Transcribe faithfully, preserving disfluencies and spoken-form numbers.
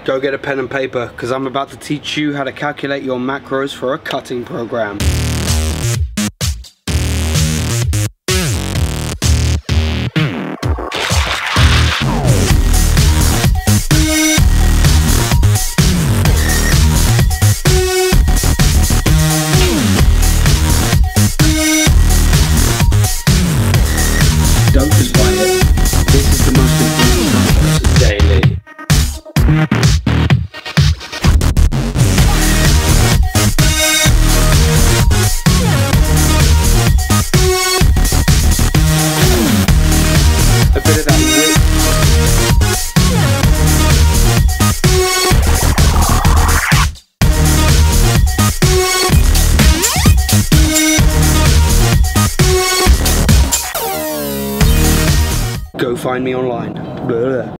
Go get a pen and paper, because I'm about to teach you how to calculate your macros for a cutting program. Don't just buy it. This is the most important process daily. A bit of that width. Go find me online. Blah.